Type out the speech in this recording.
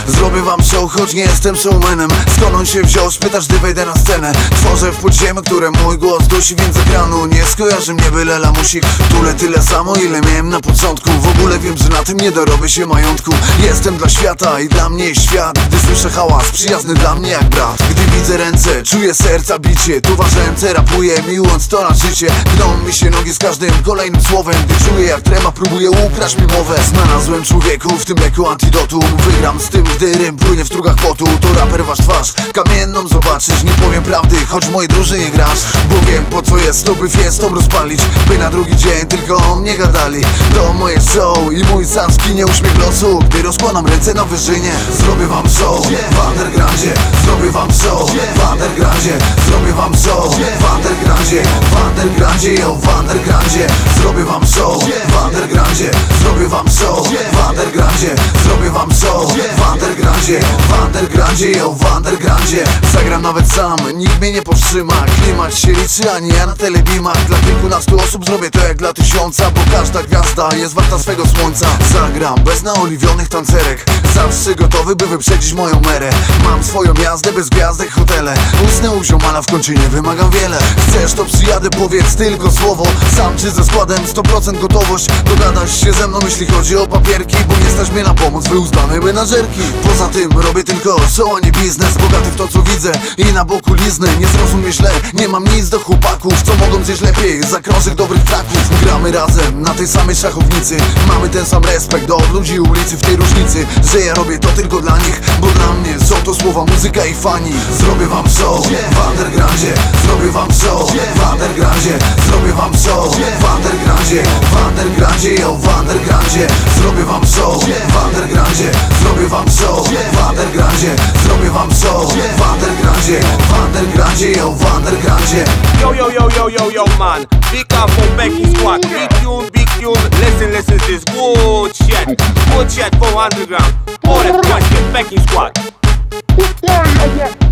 Zrobię wam show, choć nie jestem showmanem. Skąd on się wziął, spytasz, gdy wejdę na scenę. Tworzę w podziemiu, które mój głos dusi, więc z ekranu nie skojarzy mnie byle lamusik. Tule tyle samo, ile miałem na początku. W ogóle wiem, że na tym nie dorobię się majątku. Jestem dla świata i dla mnie jest świat. Gdy słyszę hałas, przyjazny dla mnie jak brat. Gdy widzę ręce, czuję serca bicie. Tu wasze MC rapuje, miłując to na życie. Gną mi się nogi z każdym kolejnym słowem. Gdy czuję jak trema, próbuję ukraść mi mowę. Znalazłem człowieku w tym leku antidotum. Wygram z tym, gdy rym płynie w strugach potu. To raper wasz twarz, kamienną zobaczysz. Nie powiem prawdy, choć w mojej drużynie grasz. Bo wiem po co jest to, by fiestą rozpalić. By na drugi dzień tylko o mnie gadali. To moje show i mój sam skinie uśmiech losu. Gdy rozkładam ręce na wyżynie. Zrobię wam show w undergroundzie. Zrobię wam show w undergroundzie. Zrobię wam show w undergroundzie. W undergroundzie, yo, w undergroundzie. Zrobię wam show w undergroundzie. Zrobię wam show w undergroundzie. Zrobię wam show w undergroundzie. W undergroundzie, yo, w undergroundzie. Zagram nawet sam, nikt mnie nie powstrzyma. Klimat się liczy, a nie ja na telebimach. Dla kilkunastu osób zrobię to jak dla tysiąca. Bo każda gwiazda jest warta swego słońca. Zagram bez naoliwionych tancerek. Zawsze gotowy, by wyprzedzić moją merę. Mam swoją jazdę bez gwiazdek, hotele. Usnę u ziomala, w końcu nie wymagam wiele. Chcesz to przyjadę, powiedz tylko słowo. Sam czy ze składem 100% gotowość. Dogadasz się ze mną, jeśli chodzi o papierki. Bo nie stać mnie na pomoc, wyuzdane menażerki. Poza tym robię tylko show, a nie biznes. Bogaty w to co widzę i na boku lizny. Nie zrozum mnie źle, nie mam nic do chłopaków, co mogą zjeść lepiej za krążek dobrych traków. Gramy razem na tej samej szachownicy. Mamy ten sam respekt do ludzi ulicy. W tej różnicy, że ja robię to tylko dla nich. Bo dla mnie są to słowa, muzyka i fani. Zrobię wam show w undergroundzie. Zrobię wam show w undergroundzie. Zrobię wam show w undergroundzie. W undergroundzie, yo, w undergroundzie. Zrobię wam show w undergroundzie. Zrobię wam show w undergroundzie. Zrobię wam show w undergroundzie. W undergroundzie, yo, w undergroundzie. Yo, yo, yo, yo, yo, yo, man. Big up for Becky Squad. Big tune, big tune. Listen, this good shit for underground. All that Becky Squad. Yeah.